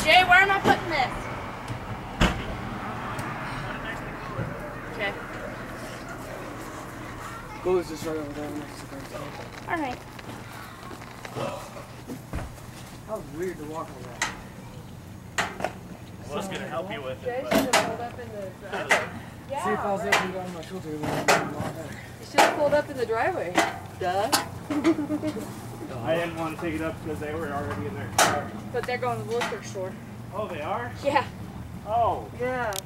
Jay, where am I putting this? Okay. Goalie's just right over there next to the goal. Alright. That was weird to walk on that. I was going to help you with Jay it, should have pulled up in the driveway. Yeah, See if I was able to get on my filter, it would have been a lot better. You should have pulled up in the driveway. Duh. I didn't want to take it up because they were already in their car. But they're going to the liquor store. Oh, they are? Yeah. Oh. Yeah.